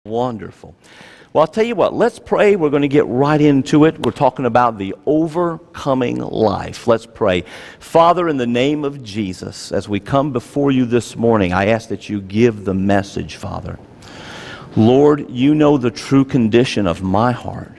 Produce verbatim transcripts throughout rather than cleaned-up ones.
Wonderful. Well, I'll tell you what, let's pray. We're going to get right into it. We're talking about the overcoming life. Let's pray. Father, in the name of Jesus, as we come before you this morning, I ask that you give the message, Father. Lord, you know the true condition of my heart.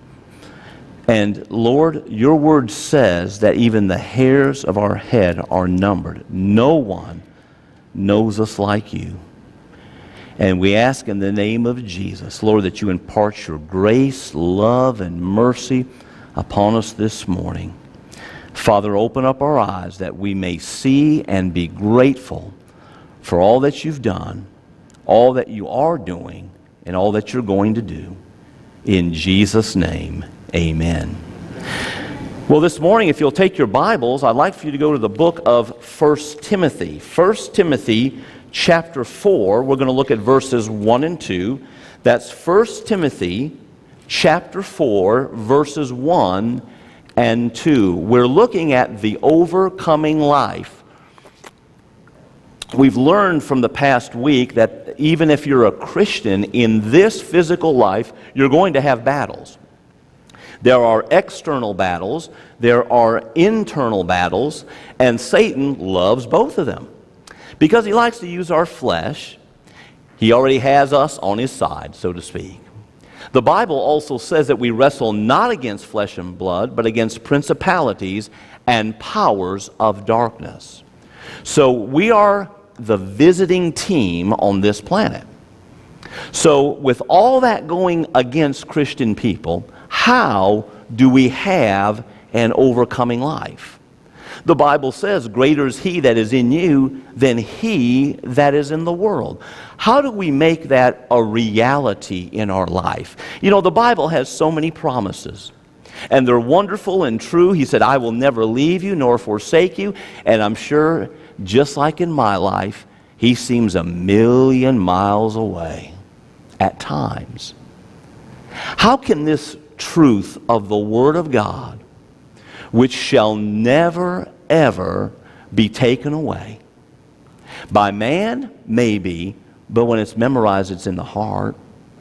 And Lord, your word says that even the hairs of our head are numbered. No one knows us like you. And we ask in the name of Jesus, Lord, that you impart your grace, love, and mercy upon us this morning. Father, open up our eyes that we may see and be grateful for all that you've done, all that you are doing, and all that you're going to do. In Jesus' name, amen. Well, this morning, if you'll take your Bibles, I'd like for you to go to the book of First Timothy. First Timothy chapter four, we're going to look at verses one and two. That's First Timothy chapter four, verses one and two. We're looking at the overcoming life. We've learned from the past week that even if you're a Christian in this physical life, you're going to have battles. There are external battles, there are internal battles, and Satan loves both of them. Because he likes to use our flesh, he already has us on his side, so to speak. The Bible also says that we wrestle not against flesh and blood, but against principalities and powers of darkness. So we are the visiting team on this planet. So with all that going against Christian people, how do we have an overcoming life? The Bible says, greater is he that is in you than he that is in the world. How do we make that a reality in our life? You know, the Bible has so many promises, and they're wonderful and true. He said, I will never leave you nor forsake you. And I'm sure, just like in my life, he seems a million miles away at times. How can this truth of the Word of God, which shall never, ever be taken away. By man, maybe, but when it's memorized, it's in the heart.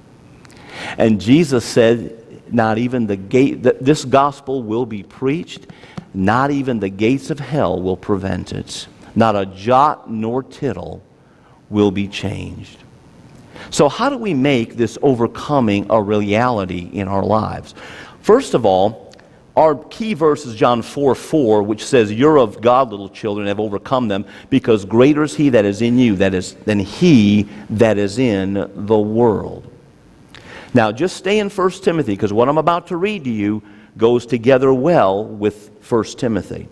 And Jesus said, not even the gate, that this gospel will be preached, not even the gates of hell will prevent it. Not a jot nor tittle will be changed. So how do we make this overcoming a reality in our lives? First of all, our key verse is John four four, which says, you're of God, little children, have overcome them, because greater is he that is in you that is, than he that is in the world. Now, just stay in First Timothy, because what I'm about to read to you goes together well with First Timothy.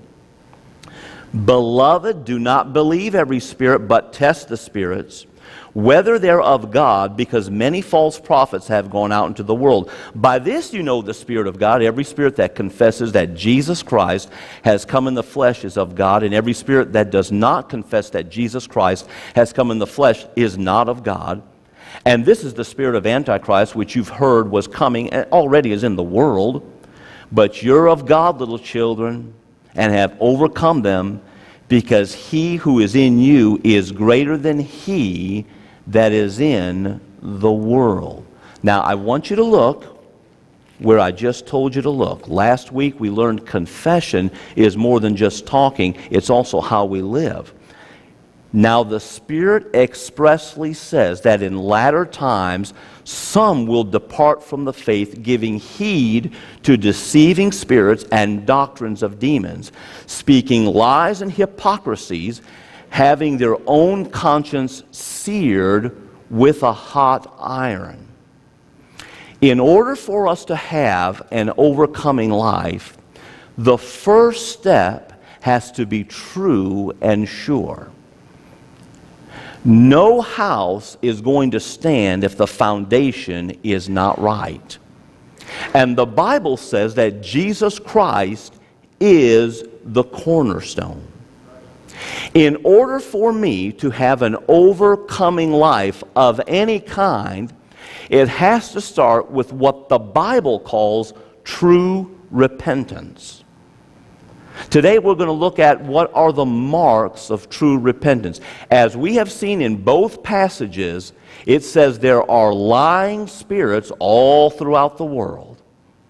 Beloved, do not believe every spirit, but test the spirits, whether they're of God, because many false prophets have gone out into the world. By this you know the Spirit of God. Every spirit that confesses that Jesus Christ has come in the flesh is of God, and every spirit that does not confess that Jesus Christ has come in the flesh is not of God. And this is the spirit of Antichrist, which you've heard was coming, and already is in the world. But you're of God, little children, and have overcome them, because he who is in you is greater than he that is in the world. Now, I want you to look where I just told you to look. Last week we learned confession is more than just talking, it's also how we live. Now, the Spirit expressly says that in latter times some will depart from the faith, giving heed to deceiving spirits and doctrines of demons, speaking lies and hypocrisies, having their own conscience seared with a hot iron. In order for us to have an overcoming life, the first step has to be true and sure. No house is going to stand if the foundation is not right. And the Bible says that Jesus Christ is the cornerstone. In order for me to have an overcoming life of any kind, it has to start with what the Bible calls true repentance. Today we're going to look at what are the marks of true repentance. As we have seen in both passages, it says there are lying spirits all throughout the world.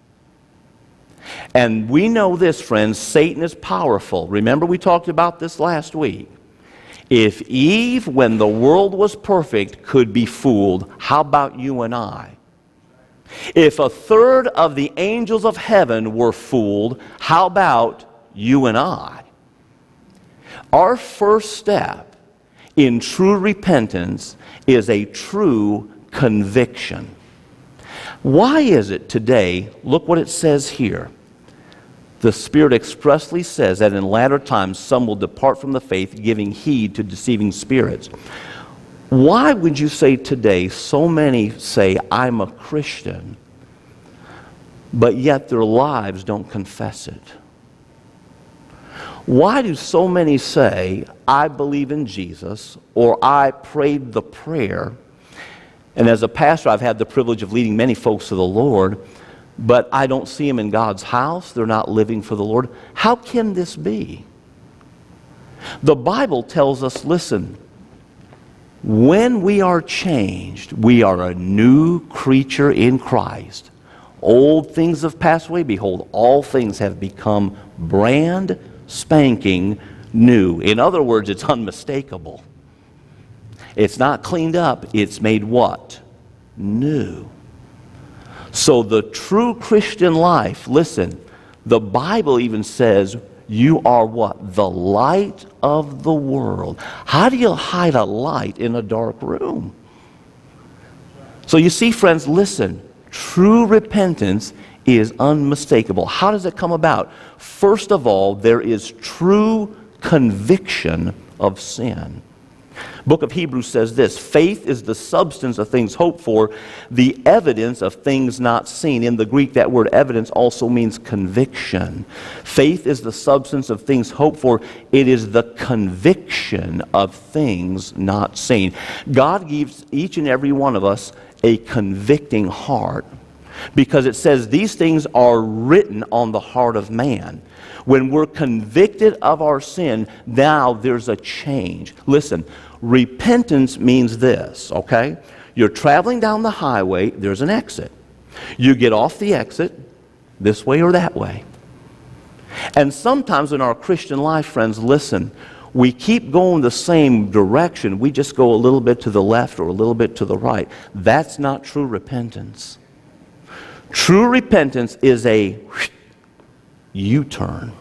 And we know this, friends, Satan is powerful. Remember we talked about this last week. If Eve, when the world was perfect, could be fooled, how about you and I? If a third of the angels of heaven were fooled, how about you and I? Our first step in true repentance is a true conviction. Why is it today, look what it says here. The Spirit expressly says that in latter times some will depart from the faith, giving heed to deceiving spirits. Why would you say today so many say, I'm a Christian, but yet their lives don't confess it? Why do so many say, I believe in Jesus, or I prayed the prayer? And as a pastor, I've had the privilege of leading many folks to the Lord, but I don't see them in God's house. They're not living for the Lord. How can this be? The Bible tells us, listen, when we are changed, we are a new creature in Christ. Old things have passed away. Behold, all things have become brand spanking new. In other words, it's unmistakable. It's not cleaned up. It's made what? New. So the true Christian life, listen, the Bible even says you are what? The light of the world. How do you hide a light in a dark room? So you see, friends, listen, true repentance is unmistakable. How does it come about? First of all, there is true conviction of sin. Book of Hebrews says this, faith is the substance of things hoped for, the evidence of things not seen. In the Greek, that word evidence also means conviction. Faith is the substance of things hoped for. It is the conviction of things not seen. God gives each and every one of us a convicting heart, because it says these things are written on the heart of man. When we're convicted of our sin, now there's a change. Listen, repentance means this, okay? You're traveling down the highway, there's an exit. You get off the exit, this way or that way. And sometimes in our Christian life, friends, listen, we keep going the same direction. We just go a little bit to the left or a little bit to the right. That's not true repentance. True repentance is a U-turn.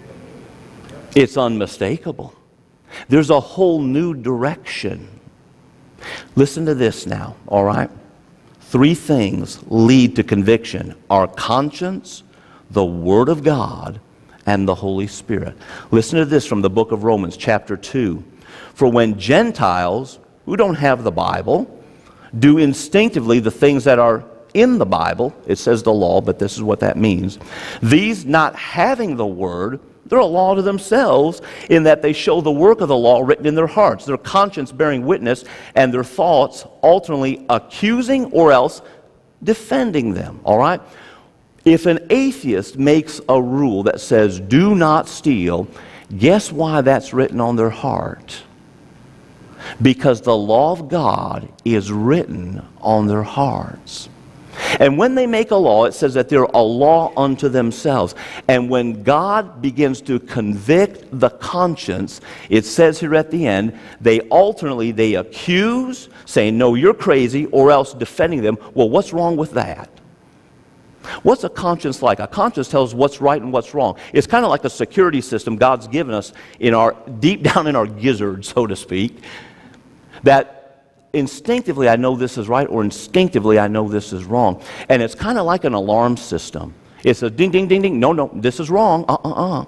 It's unmistakable. There's a whole new direction. Listen to this now, all right? Three things lead to conviction: our conscience, the Word of God, and the Holy Spirit. Listen to this from the book of Romans, chapter two. For when Gentiles, who don't have the Bible, do instinctively the things that are in the Bible, it says the law, but this is what that means. These not having the Word, they're a law to themselves, in that they show the work of the law written in their hearts, their conscience bearing witness, and their thoughts alternately accusing or else defending them. All right? If an atheist makes a rule that says, do not steal, guess why that's written on their heart? Because the law of God is written on their hearts. And when they make a law, it says that they're a law unto themselves. And when God begins to convict the conscience, it says here at the end, they alternately, they accuse, saying, no, you're crazy, or else defending them. Well, what's wrong with that? What's a conscience like? A conscience tells what's right and what's wrong. It's kind of like a security system God's given us in our, deep down in our gizzard, so to speak, that instinctively I know this is right, or instinctively I know this is wrong. And it's kind of like an alarm system. It's a ding, ding, ding, ding. No, no, this is wrong. Uh-uh-uh.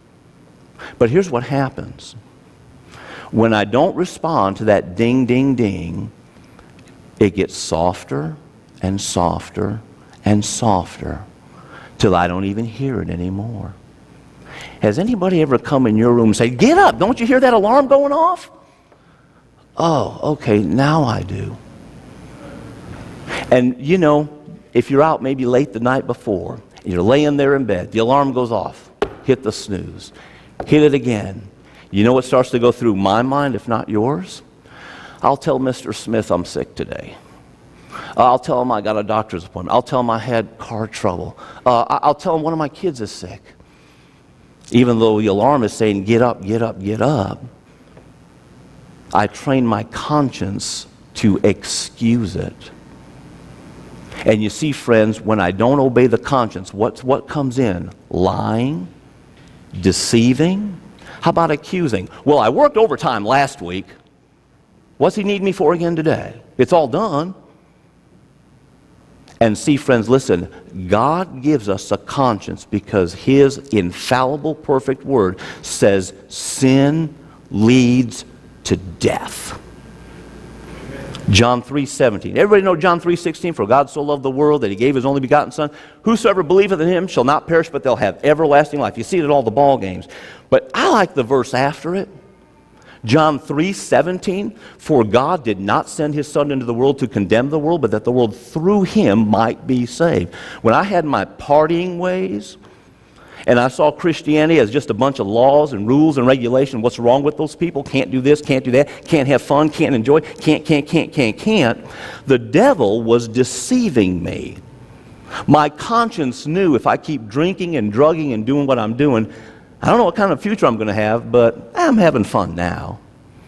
But here's what happens. When I don't respond to that ding, ding, ding, it gets softer and softer and softer till I don't even hear it anymore. Has anybody ever come in your room and say, get up, don't you hear that alarm going off? Oh, okay, now I do. And you know, if you're out maybe late the night before, you're laying there in bed, the alarm goes off. hit the snooze. Hit it again. You know what starts to go through my mind, if not yours? I'll tell Mister Smith I'm sick today. I'll tell him I got a doctor's appointment. I'll tell him I had car trouble. Uh, I'll tell him one of my kids is sick. Even though the alarm is saying, get up, get up, get up, I train my conscience to excuse it. And you see, friends, when I don't obey the conscience, what's, what comes in? Lying, deceiving. How about accusing? Well, I worked overtime last week. What's he need me for again today? It's all done. And see, friends, listen, God gives us a conscience because His infallible, perfect Word says sin leads to death. John three seventeen. Everybody know John three sixteen? For God so loved the world that He gave His only begotten Son. Whosoever believeth in Him shall not perish, but they'll have everlasting life. You see it at all the ball games. But I like the verse after it. John three seventeen. For God did not send His Son into the world to condemn the world, but that the world through Him might be saved. When I had my partying ways, and I saw Christianity as just a bunch of laws and rules and regulation. What's wrong with those people? Can't do this, can't do that, can't have fun, can't enjoy, can't, can't, can't, can't, can't. The devil was deceiving me. My conscience knew if I keep drinking and drugging and doing what I'm doing, I don't know what kind of future I'm going to have, but I'm having fun now.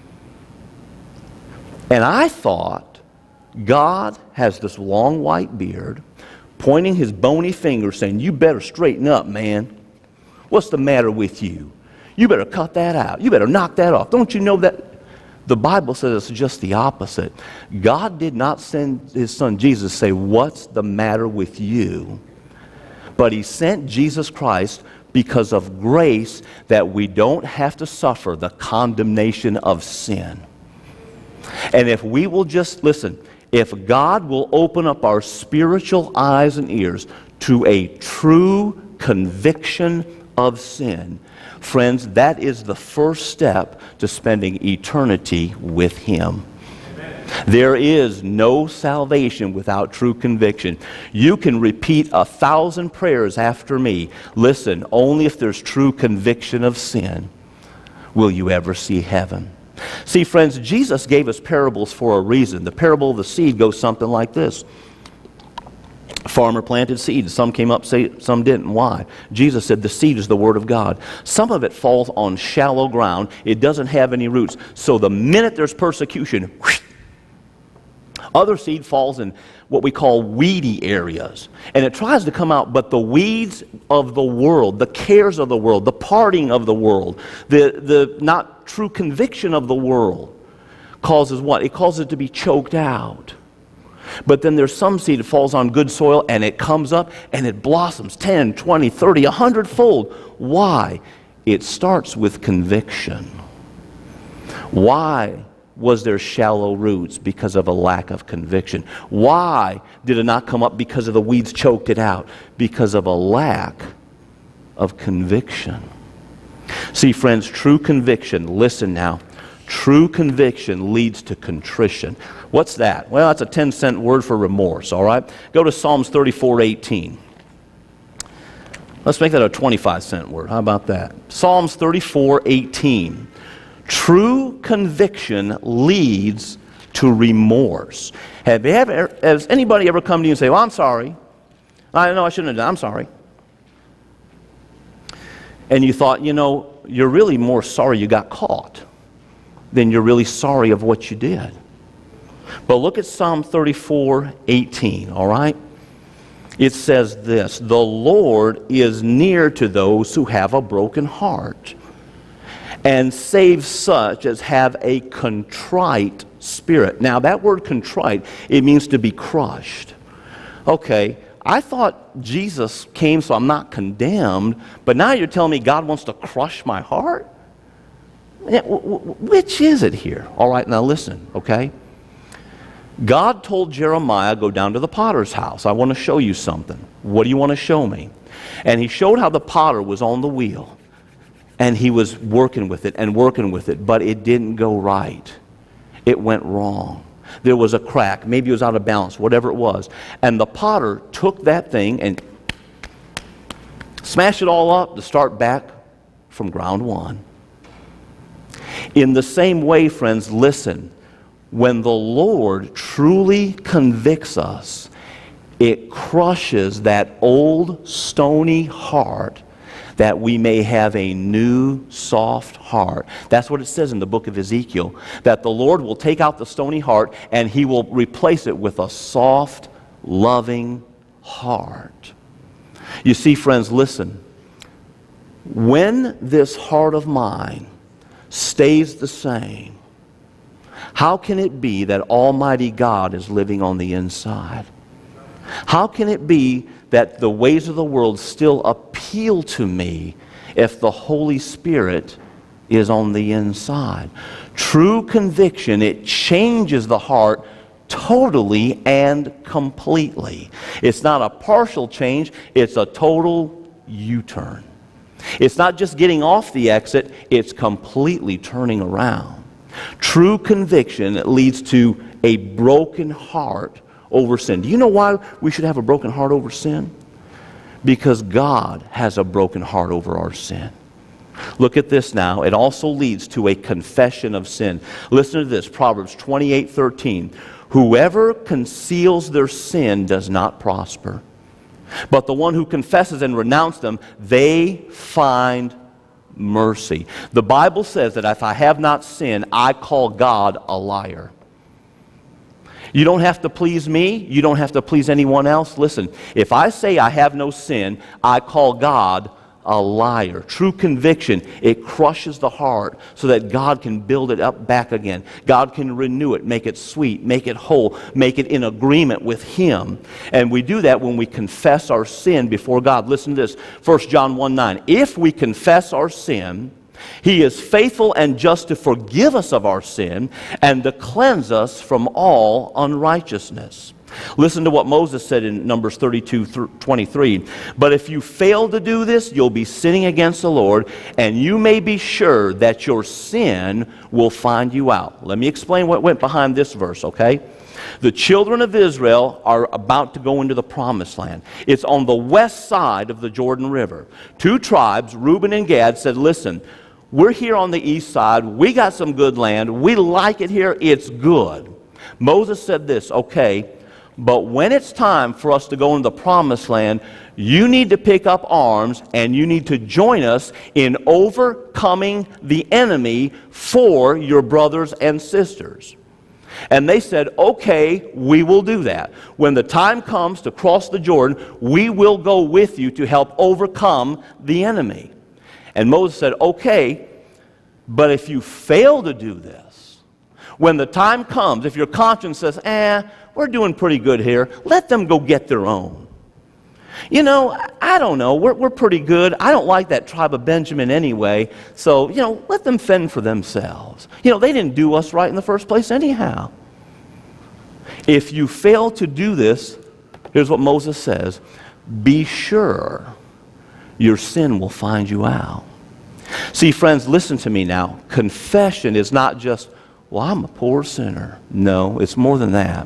And I thought God has this long white beard, pointing His bony finger saying, you better straighten up, man. What's the matter with you? You better cut that out. You better knock that off. Don't you know that? The Bible says it's just the opposite. God did not send His Son Jesus to say, what's the matter with you? But He sent Jesus Christ because of grace that we don't have to suffer the condemnation of sin. And if we will just, listen, if God will open up our spiritual eyes and ears to a true conviction of sin, friends, that is the first step to spending eternity with Him. Amen. There is no salvation without true conviction. You can repeat a thousand prayers after me. Listen, only if there's true conviction of sin will you ever see heaven. See, friends, Jesus gave us parables for a reason. The parable of the seed goes something like this. A farmer planted seed. Some came up, some didn't. Why? Jesus said the seed is the Word of God. Some of it falls on shallow ground. It doesn't have any roots. So the minute there's persecution, whoosh, other seed falls in what we call weedy areas. And it tries to come out, but the weeds of the world, the cares of the world, the partying of the world, the, the not true conviction of the world causes what? It causes it to be choked out. But then there's some seed that falls on good soil and it comes up and it blossoms ten, twenty, thirty, a hundredfold. Why? It starts with conviction. Why was there shallow roots? Because of a lack of conviction. Why did it not come up? Because of the weeds choked it out. Because of a lack of conviction. See, friends, true conviction, listen now, true conviction leads to contrition. What's that? Well, that's a ten cent word for remorse, all right? Go to Psalms thirty-four eighteen. Let's make that a twenty-five cent word. How about that? Psalms thirty-four eighteen. True conviction leads to remorse. Have you ever, has anybody ever come to you and say, well, I'm sorry. I know I shouldn't have done. I'm sorry. And you thought, you know, you're really more sorry you got caught than you're really sorry of what you did. But look at Psalm thirty-four eighteen, all right? It says this, the Lord is near to those who have a broken heart, and saves such as have a contrite spirit. Now, that word contrite, it means to be crushed. Okay, I thought Jesus came so I'm not condemned, but now you're telling me God wants to crush my heart? Which is it here? All right, now listen, okay? God told Jeremiah, go down to the potter's house. I want to show you something. What do you want to show me? And he showed how the potter was on the wheel. And he was working with it and working with it, but it didn't go right. It went wrong. There was a crack. Maybe it was out of balance, whatever it was. And the potter took that thing and Smash it all up to start back from ground one. In the same way, friends, listen, when the Lord truly convicts us, it crushes that old stony heart that we may have a new soft heart. That's what it says in the book of Ezekiel, that the Lord will take out the stony heart and He will replace it with a soft, loving heart. You see, friends, listen. When this heart of mine stays the same, how can it be that Almighty God is living on the inside? How can it be that the ways of the world still appeal to me if the Holy Spirit is on the inside? True conviction, it changes the heart totally and completely. It's not a partial change, it's a total U-turn. It's not just getting off the exit, it's completely turning around. True conviction leads to a broken heart over sin. Do you know why we should have a broken heart over sin? Because God has a broken heart over our sin. Look at this now. It also leads to a confession of sin. Listen to this, Proverbs twenty-eight thirteen. Whoever conceals their sin does not prosper, but the one who confesses and renounces them, they find mercy. The Bible says that if I have not sinned, I call God a liar. You don't have to please me. You don't have to please anyone else. Listen, if I say I have no sin, I call God a liar. True conviction, it crushes the heart so that God can build it up back again. God can renew it, make it sweet, make it whole, make it in agreement with Him. And we do that when we confess our sin before God. Listen to this, First John one nine. If we confess our sin, He is faithful and just to forgive us of our sin and to cleanse us from all unrighteousness. Listen to what Moses said in Numbers thirty-two twenty-three. But if you fail to do this, you'll be sinning against the Lord, and you may be sure that your sin will find you out. Let me explain what went behind this verse, okay? The children of Israel are about to go into the promised land. It's on the west side of the Jordan River. Two tribes, Reuben and Gad, said, listen, we're here on the east side. We got some good land. We like it here. It's good. Moses said this, okay, but when it's time for us to go into the promised land, you need to pick up arms and you need to join us in overcoming the enemy for your brothers and sisters. And they said, okay, we will do that. When the time comes to cross the Jordan, we will go with you to help overcome the enemy. And Moses said, okay, but if you fail to do this, when the time comes, if your conscience says, eh, we're doing pretty good here, let them go get their own. You know, I don't know, we're, we're pretty good. I don't like that tribe of Benjamin anyway, so, you know, let them fend for themselves. You know, they didn't do us right in the first place anyhow. If you fail to do this, here's what Moses says, be sure your sin will find you out. See, friends, listen to me now. Confession is not just, well, I'm a poor sinner. No, it's more than that.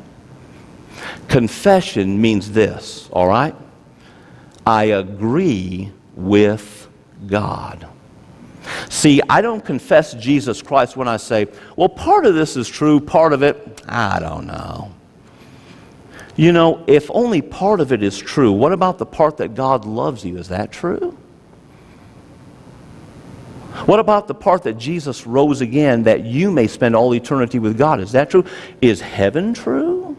Confession means this, all right? I agree with God. See, I don't confess Jesus Christ when I say, well, part of this is true, part of it, I don't know. You know, if only part of it is true, what about the part that God loves you? Is that true? What about the part that Jesus rose again that you may spend all eternity with God? Is that true? Is heaven true?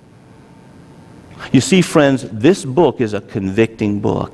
You see, friends, this book is a convicting book.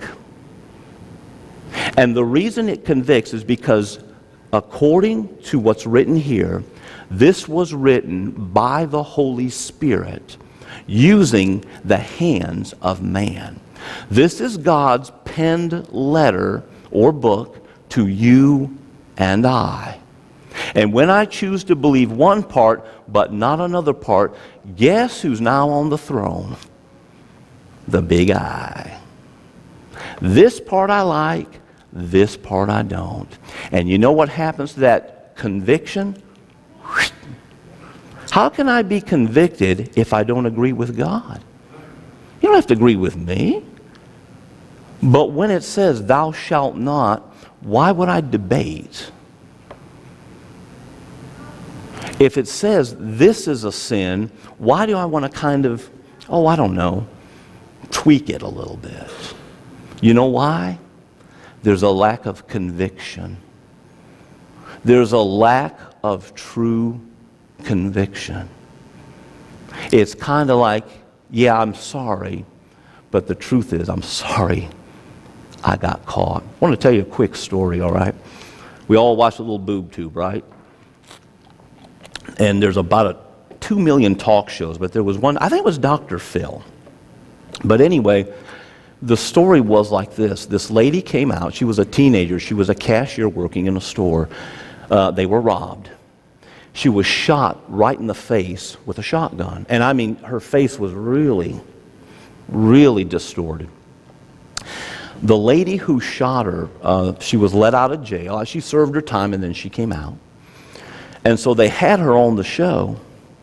And the reason it convicts is because, according to what's written here, this was written by the Holy Spirit using the hands of man. This is God's penned letter or book to you and I. And when I choose to believe one part but not another part, guess who's now on the throne? The big I. This part I like, this part I don't. And you know what happens to that conviction? How can I be convicted if I don't agree with God? You don't have to agree with me. But when it says, thou shalt not, why would I debate? If it says this is a sin, why do I want to kind of, oh, I don't know, tweak it a little bit? You know why? There's a lack of conviction. There's a lack of true conviction. It's kind of like, yeah, I'm sorry, but the truth is, I'm sorry I got caught. I want to tell you a quick story, all right? We all watch a little boob tube, right? And there's about a two million talk shows, but there was one, I think it was Doctor Phil. But anyway, the story was like this. This lady came out. She was a teenager. She was a cashier working in a store. Uh, they were robbed. She was shot right in the face with a shotgun. And I mean, her face was really, really distorted. The lady who shot her, uh, she was let out of jail. She served her time and then she came out. And so they had her on the show.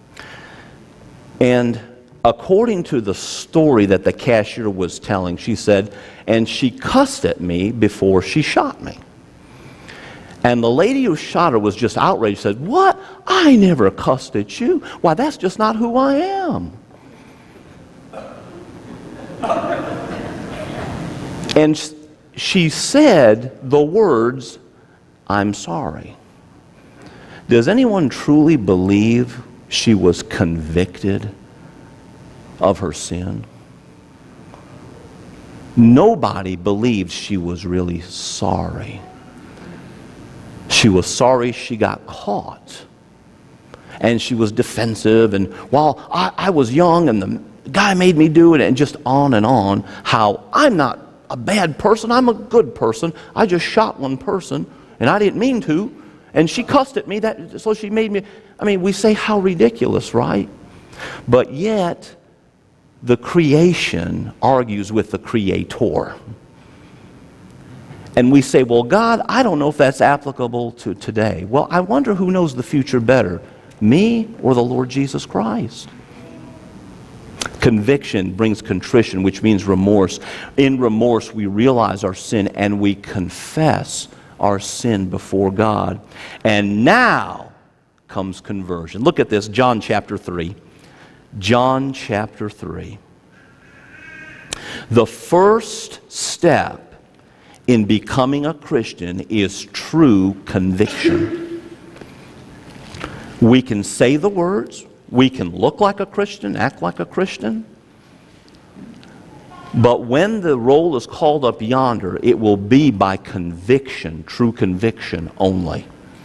And according to the story that the cashier was telling, she said, and she cussed at me before she shot me. And the lady who shot her was just outraged, said, what? I never cussed at you. Why, that's just not who I am. And she said the words, I'm sorry. Does anyone truly believe she was convicted of her sin? Nobody believed she was really sorry. She was sorry she got caught. And she was defensive, and well, I, I was young and the guy made me do it, and just on and on, how I'm not a bad person, I'm a good person. I just shot one person and I didn't mean to, and she cussed at me, that so she made me. I mean, we say how ridiculous, right? But yet the creation argues with the Creator. And we say, well, God, I don't know if that's applicable to today. Well, I wonder who knows the future better, me or the Lord Jesus Christ? Conviction brings contrition, which means remorse. In remorse, we realize our sin and we confess our sin before God. And now comes conversion. Look at this, John chapter three. John chapter three. The first step in becoming a Christian is true conviction. We can say the words, we can look like a Christian, act like a Christian, but when the roll is called up yonder, it will be by conviction, true conviction only.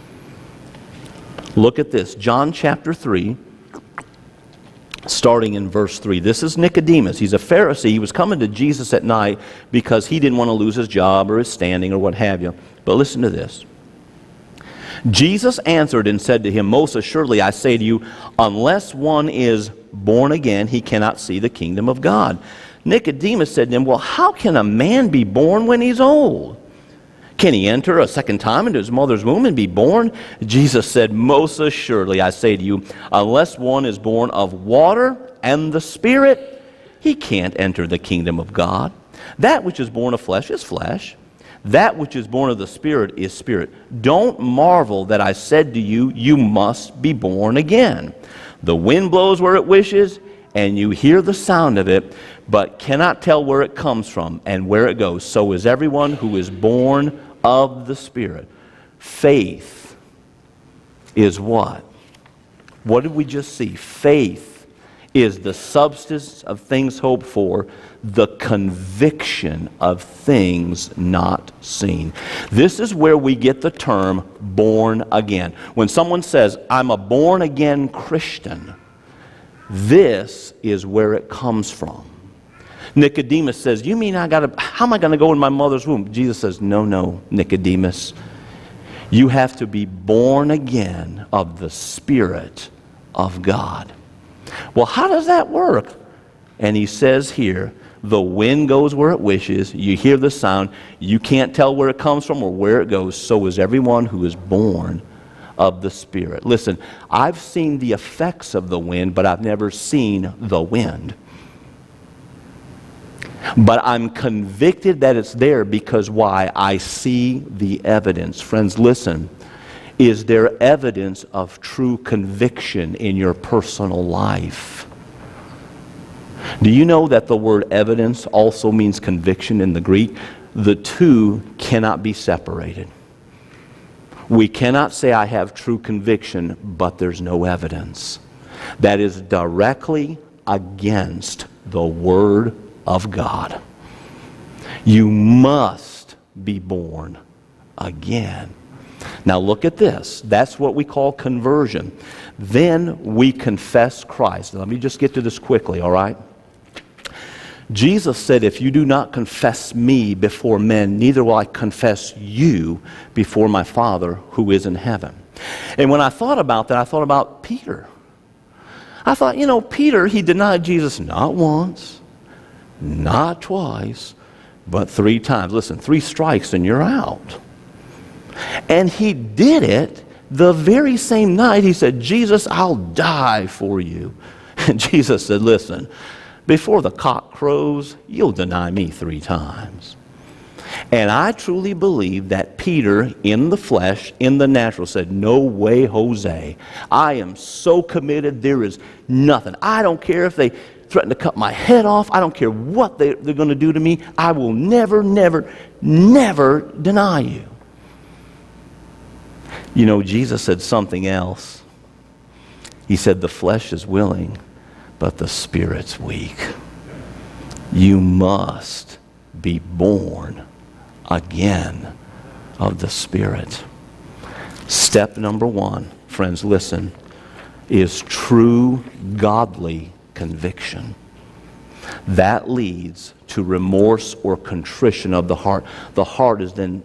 Look at this, John chapter three, starting in verse three. This is Nicodemus. He's a Pharisee. He was coming to Jesus at night because he didn't want to lose his job or his standing or what have you. But listen to this. Jesus answered and said to him, most assuredly I say to you, unless one is born again, he cannot see the kingdom of God. Nicodemus said to him, well, how can a man be born when he's old? Can he enter a second time into his mother's womb and be born? Jesus said, most assuredly I say to you, unless one is born of water and the Spirit, he can't enter the kingdom of God. That which is born of flesh is flesh. That which is born of the Spirit is spirit. Don't marvel that I said to you, you must be born again. The wind blows where it wishes, and you hear the sound of it, but cannot tell where it comes from and where it goes. So is everyone who is born of the Spirit. Faith is what? What did we just see? Faith is the substance of things hoped for, the conviction of things not seen. This is where we get the term born again. When someone says, I'm a born again Christian, this is where it comes from. Nicodemus says, you mean I gotta, how am I going to go in my mother's womb? Jesus says, no, no, Nicodemus. You have to be born again of the Spirit of God. Well, how does that work? And he says here, the wind goes where it wishes. You hear the sound. You can't tell where it comes from or where it goes. So is everyone who is born of the Spirit. Listen, I've seen the effects of the wind, but I've never seen the wind. But I'm convicted that it's there because why? I see the evidence. Friends, listen. Is there evidence of true conviction in your personal life? Do you know that the word evidence also means conviction in the Greek? The two cannot be separated. We cannot say I have true conviction, but there's no evidence. That is directly against the Word of God. You must be born again. Now look at this. That's what we call conversion. Then we confess Christ. Let me just get to this quickly, all right? Jesus said, if you do not confess me before men, neither will I confess you before my Father who is in heaven. And when I thought about that, I thought about Peter. I thought, you know, Peter, he denied Jesus not once, not twice, but three times. Listen, three strikes and you're out. And he did it the very same night. He said, Jesus, I'll die for you. And Jesus said, listen, before the cock crows, you'll deny me three times. And I truly believe that Peter, in the flesh, in the natural, said, no way, Jose. I am so committed, there is nothing. I don't care if they threaten to cut my head off. I don't care what they, they're going to do to me. I will never, never, never deny you. You know, Jesus said something else. He said, the flesh is willing, but the Spirit's weak. You must be born again of the Spirit. Step number one, friends, listen, is true godly conviction. That leads to remorse or contrition of the heart. The heart is then,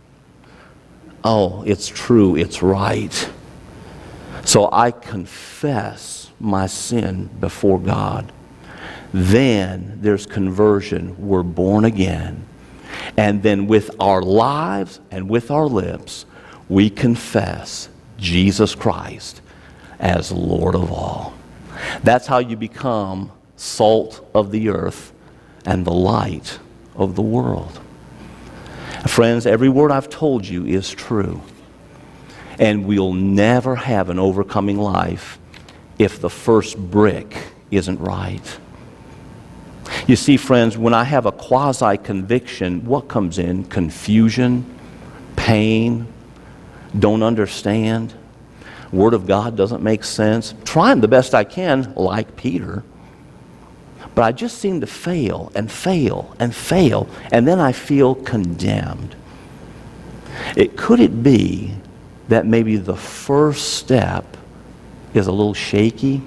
oh, it's true, it's right. So I confess my sin before God. Then there's conversion. We're born again. And then with our lives and with our lips, we confess Jesus Christ as Lord of all. That's how you become salt of the earth and the light of the world. Friends, every word I've told you is true. And we'll never have an overcoming life if the first brick isn't right. You see, friends, when I have a quasi-conviction, what comes in? Confusion, pain, don't understand. Word of God doesn't make sense. Trying the best I can, like Peter. But I just seem to fail and fail and fail, and then I feel condemned. It, could it be that maybe the first step is a little shaky?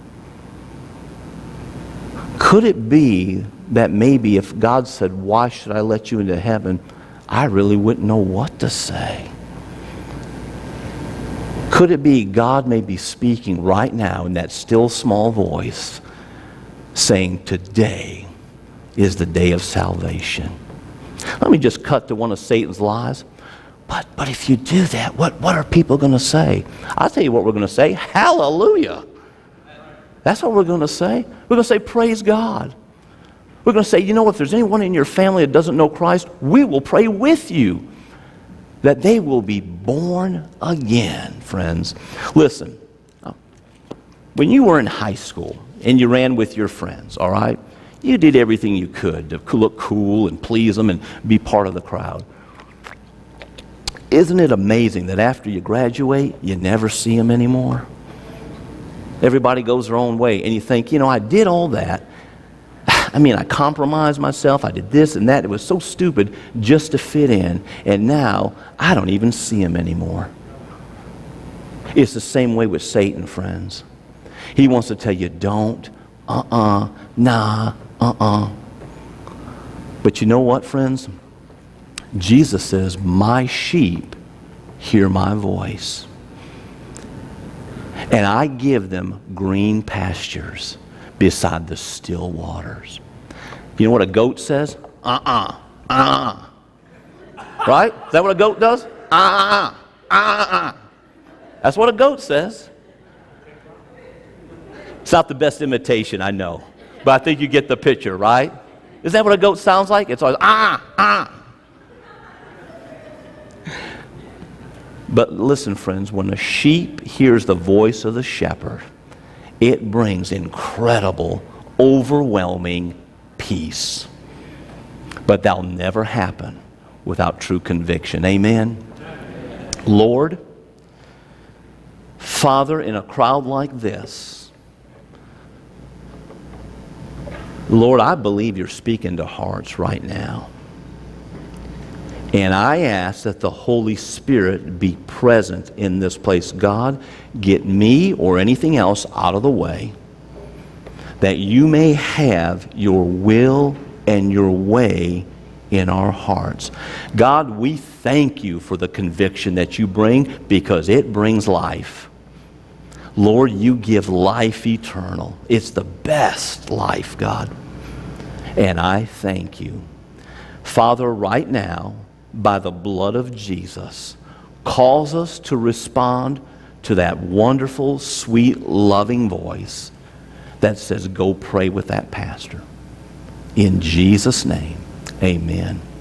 Could it be that maybe if God said, why should I let you into heaven, I really wouldn't know what to say? Could it be God may be speaking right now in that still small voice, saying, today is the day of salvation? Let me just cut to one of Satan's lies. But, but if you do that, what, what are people going to say? I'll tell you what we're going to say. Hallelujah. That's what we're going to say. We're going to say, praise God. We're going to say, you know, if there's anyone in your family that doesn't know Christ, we will pray with you that they will be born again, friends. Listen, when you were in high school and you ran with your friends, all right, you did everything you could to look cool and please them and be part of the crowd. Isn't it amazing that after you graduate, you never see them anymore? Everybody goes their own way, and you think, you know, I did all that. I mean, I compromised myself. I did this and that. It was so stupid just to fit in, and now I don't even see them anymore. It's the same way with Satan, friends. He wants to tell you, don't, uh-uh, nah, uh-uh. But you know what, friends? Jesus says, my sheep hear my voice, and I give them green pastures beside the still waters. You know what a goat says? Uh-uh, uh-uh. Right? Is that what a goat does? Uh-uh, uh-uh. That's what a goat says. It's not the best imitation, I know, but I think you get the picture, right? Is that what a goat sounds like? It's always, ah, ah. But listen, friends, when a sheep hears the voice of the shepherd, it brings incredible, overwhelming peace. But that'll never happen without true conviction. Amen? Amen. Lord, Father, in a crowd like this, Lord, I believe you're speaking to hearts right now. And I ask that the Holy Spirit be present in this place. God, get me or anything else out of the way, that you may have your will and your way in our hearts. God, we thank you for the conviction that you bring, because it brings life. Lord, you give life eternal. It's the best life, God. And I thank you. Father, right now, by the blood of Jesus, calls us to respond to that wonderful, sweet, loving voice that says, go pray with that pastor. In Jesus' name, amen.